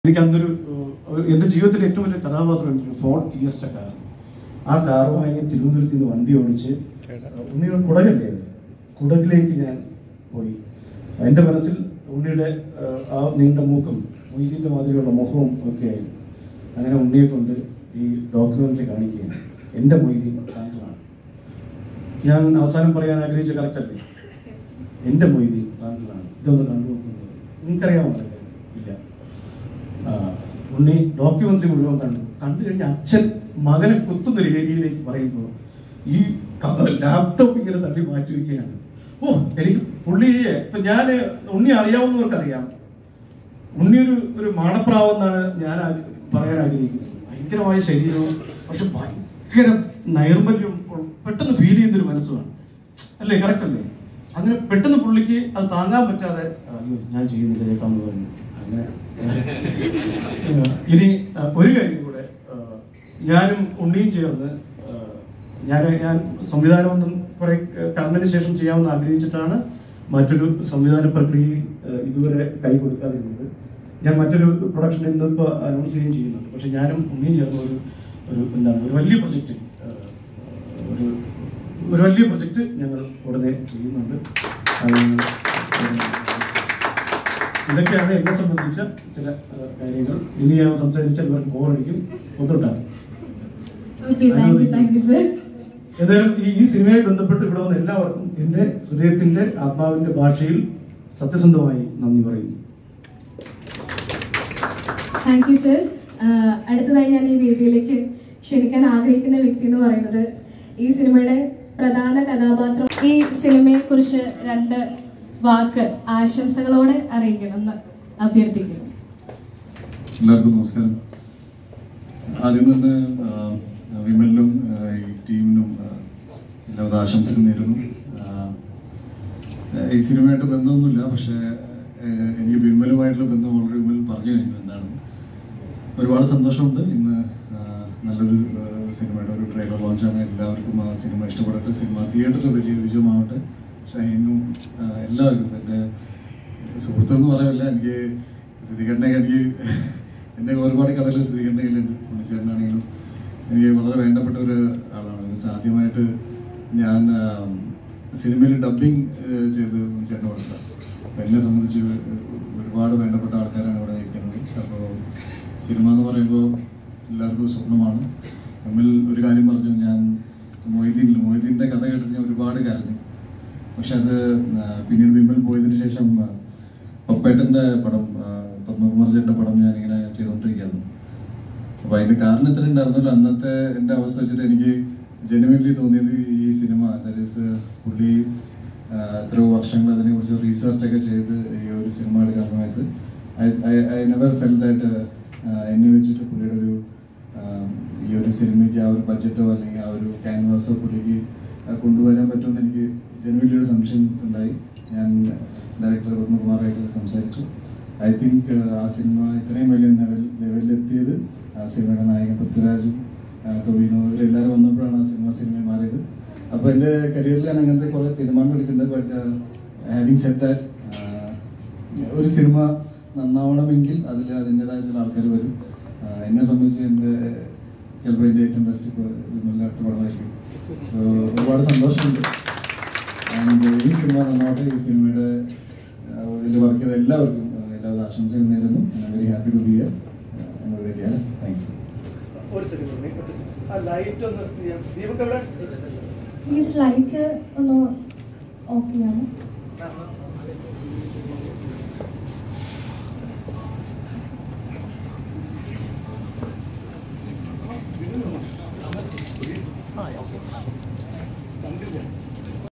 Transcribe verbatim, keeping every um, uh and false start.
എനിക്ക് അന്നൊരു എൻ്റെ ജീവിതത്തിലെ ഏറ്റവും വലിയ കഥാപാത്രം ഫോർഡ് ഫിയസ്റ്റ കാർ. ആ കാറുമായി തിരുവനന്തപുരത്ത് നിന്ന് വണ്ടി ഓടിച്ച് ഉണ്ണിയുടെ കുടകല്ലേ കുടകിലേക്ക് ഞാൻ പോയി. എൻ്റെ മനസ്സിൽ ഉണ്ണിയുടെ ആ നീണ്ട മൂക്കും മൊയ്തീൻ്റെ മാതിരിയുള്ള മുഖവും ഒക്കെ ആയി. അങ്ങനെ ഉണ്ണിയെ കൊണ്ട് ഈ ഡോക്യുമെൻ്ററി കാണിക്കുകയാണ്. എൻ്റെ മൊയ്തീൻ താങ്കളാണ്. ഞാൻ അവസാനം പറയാൻ ആഗ്രഹിച്ച കറക്റ്റല്ലേ? എൻ്റെ മൊയ്തീൻ താങ്കളാണ്. ഇതൊന്ന് കണ്ടു നോക്കുന്നത് നിങ്ങൾക്കറിയാമോ? ഇല്ല. ഉണ്ണി ഡോക്യുമെൻ്ററി മുഴുവൻ കണ്ടു. കണ്ടു കഴിഞ്ഞ അച്ഛൻ മകനെ കുത്തുന്ന രീതിയിലേക്ക് പറയുമ്പോൾ ഈ ലാപ്ടോപ്പ് ഇങ്ങനെ തള്ളി മാറ്റി വയ്ക്കുകയാണ്. ഓ, എനിക്ക് പുള്ളിയെ ഇപ്പൊ ഞാൻ ഉണ്ണി അറിയാവുന്നവർക്കറിയാം. ഉണ്ണി ഒരു ഒരു മാടപ്രാവെന്നാണ് ഞാൻ പറയാൻ ആഗ്രഹിക്കുന്നത്. ഭയങ്കരമായ ശരീരവും പക്ഷെ ഭയങ്കര നൈർമല്യവും പെട്ടെന്ന് ഫീൽ ചെയ്യുന്നൊരു മനസ്സുമാണ്. അല്ലേ? കറക്റ്റ് അല്ലേ? അങ്ങനെ പെട്ടെന്ന് പുള്ളിക്ക് അത് താങ്ങാൻ പറ്റാതെ അയ്യോ ഞാൻ ചെയ്യുന്നില്ല ചേട്ടാന്ന് പറഞ്ഞു. അങ്ങനെ ഇനി ഒരു കാര്യം കൂടെ, ഞാനും ഉണ്ണിയും ചേർന്ന് ഞാൻ ഞാൻ സംവിധാനമൊന്നും കുറെ കർമ്മന് ശേഷം ചെയ്യാമെന്ന് ആഗ്രഹിച്ചിട്ടാണ് മറ്റൊരു സംവിധാന പ്രക്രിയയിൽ ഇതുവരെ കൈ കൊടുക്കാതിരുന്നത്. ഞാൻ മറ്റൊരു പ്രൊഡക്ഷൻ ഇന്നിപ്പോൾ അനൗൺസ് ചെയ്യുകയും ചെയ്യുന്നുണ്ട്. പക്ഷെ ഞാനും ഉണ്ണിയും ചേർന്ന് ഒരു ഒരു എന്താണ് ഒരു വലിയ പ്രൊജക്റ്റ് ഒരു ഒരു വലിയ പ്രൊജക്റ്റ് ഞങ്ങൾ ഉടനെ ചെയ്യുന്നുണ്ട്. ഇതൊക്കെയാണ് എന്നെ സംബന്ധിച്ച ചില കാര്യങ്ങൾ. ഇനി ഞാൻ സംസാരിച്ചാൽ ഇവർക്ക് ബോറടിക്കും. കൊണ്ടോട്ടാ ഏതായാലും ഈ ഈ സിനിമയുമായി ബന്ധപ്പെട്ട് ഇവിടെ വന്ന എല്ലാവർക്കും എൻ്റെ ഹൃദയത്തിന്റെ ആത്മാവിന്റെ ഭാഷയിൽ സത്യസന്ധമായി നന്ദി പറയുന്നു. Thank you sir. അടുത്തതായി ഞാൻ ഈ വേദിയിലേക്ക് ക്ഷണിക്കാൻ ആഗ്രഹിക്കുന്ന വ്യക്തി എന്ന് പറയുന്നത് ഈ സിനിമയുടെ പ്രധാന കഥാപാത്രം. ഈ സിനിമയെ കുറിച്ച് രണ്ട് വാക്ക് ആശംസകളോടെ അറിയിക്കണമെന്ന് അഭ്യർത്ഥിക്കുന്നു. എല്ലാവർക്കും നമസ്കാരം. ആദ്യം തന്നെ വിമലിനും ഈ ടീമിനും എല്ലാവിധ ആശംസകൾ നേരുന്നു. ഈ സിനിമയായിട്ട് ബന്ധമൊന്നുമില്ല, പക്ഷേ എനിക്ക് വിമലുമായിട്ടുള്ള ബന്ധം വളരെ വിമൽ പറഞ്ഞു കഴിഞ്ഞു എന്താണ്. ഒരുപാട് സന്തോഷമുണ്ട്. ഇന്ന് നല്ലൊരു സിനിമയുടെ ഒരു ട്രെയിലർ ലോഞ്ചാണ്. എല്ലാവർക്കും ആ സിനിമ ഇഷ്ടപ്പെടട്ടെ. സിനിമ തിയേറ്ററിൽ വലിയ വിജയമാവട്ടെ. ഷൈനും എല്ലാവർക്കും, എൻ്റെ സുഹൃത്തെന്ന് പറയാനില്ല, എനിക്ക് സിദ്ധിക്കണ്ണയൊക്കെ എനിക്ക് എൻ്റെ ഒരുപാട് കഥകൾ സിദ്ധിക്കണ്ണയിലുണ്ട്. ഉണ്ണിച്ചേട്ടനാണെങ്കിലും എനിക്ക് വളരെ വേണ്ടപ്പെട്ട ഒരു ആളാണ്. ആദ്യമായിട്ട് ഞാൻ സിനിമയിൽ ഡബ്ബിങ് ചെയ്ത് ഉണ്ണിച്ചേട്ടൻ കൊടുത്ത. അപ്പം എന്നെ സംബന്ധിച്ച് ഒരുപാട് വേണ്ടപ്പെട്ട ആൾക്കാരാണ് ഇവിടെ ഇരിക്കുന്നത്. അപ്പോൾ സിനിമ എന്ന് പറയുമ്പോൾ എല്ലാവർക്കും സ്വപ്നമാണ്. തമ്മിൽ ഒരു കാര്യം പറഞ്ഞു, ഞാൻ മൊയ്തീനിൽ മൊയ്തീൻ്റെ കഥ കേട്ടിട്ട് ഞാൻ ഒരുപാട് കരഞ്ഞു. പക്ഷെ അത് പിന്നീട് വിമൽ പോയതിനു ശേഷം പപ്പേട്ടൻ്റെ പടം, പത്മകുമാർ ചേട്ടൻ്റെ പടം ഞാനിങ്ങനെ ചെയ്തുകൊണ്ടിരിക്കുകയായിരുന്നു. അപ്പോൾ അതിൻ്റെ കാരണം ഇത്ര ഉണ്ടായിരുന്നല്ലോ. അന്നത്തെ എൻ്റെ അവസ്ഥ വെച്ചിട്ട് എനിക്ക് ജെനുവിൻലി തോന്നിയത് ഈ സിനിമ ദാറ്റ് ഈസ് പുള്ളി എത്രയോ വർഷങ്ങൾ അതിനെക്കുറിച്ച് റീസെർച്ചൊക്കെ ചെയ്ത് ഈ ഒരു സിനിമ എടുക്കുന്ന സമയത്ത് I I never felt that എന്നെ വെച്ചിട്ട് പുള്ളിയുടെ ഒരു ഈ ഒരു സിനിമയ്ക്ക് ആ ഒരു ബഡ്ജറ്റോ അല്ലെങ്കിൽ ആ ഒരു ക്യാൻവാസോ പുള്ളിക്ക് കൊണ്ടുവരാൻ പറ്റുമെന്ന് എനിക്ക് ജനുവലി ഒരു സംശയം ഉണ്ടായി. ഞാൻ ഡയറക്ടർ പത്മകുമാറായിട്ട് സംസാരിച്ചു. ഐ തിങ്ക് ആ സിനിമ ഇത്രയും വലിയ ലെവൽ ലെവലിലെത്തിയത് ആ സിനിമയുടെ നായകൻ പൃഥ്വിരാജും ടൊവിനോ ഇവരെല്ലാവരും വന്നപ്പോഴാണ് ആ സിനിമ സിനിമ മാറിയത്. അപ്പോൾ എൻ്റെ കരിയറിലാണ് അങ്ങനത്തെ കുറേ തീരുമാനങ്ങൾ എടുക്കേണ്ടത്. ബട്ട് ഹാവിങ് സെഡ് ദാറ്റ് ഒരു സിനിമ നന്നാവണമെങ്കിൽ അതിൽ അതിൻ്റെതായ ചില ആൾക്കാർ വരും. എന്നെ സംബന്ധിച്ച് എൻ്റെ ചിലപ്പോൾ എൻ്റെ ഏറ്റവും ബെസ്റ്റ് ഇപ്പോൾ വിമലിൻ്റെ അടുത്ത പടമായിരിക്കും. സോ ഒരുപാട് സന്തോഷമുണ്ട്. ആൻഡ് ഈ സിനിമ നന്നാവട്ടെ. ഈ സിനിമയുടെ ഇതിൽ വർക്ക് ചെയ്ത എല്ലാവർക്കും എല്ലാവരും ആശംസകൾ നേരുന്നു. I am very happy to be here. Thank you. Please light ഒന്ന് ഓഫ് ചെയ്യാമോ?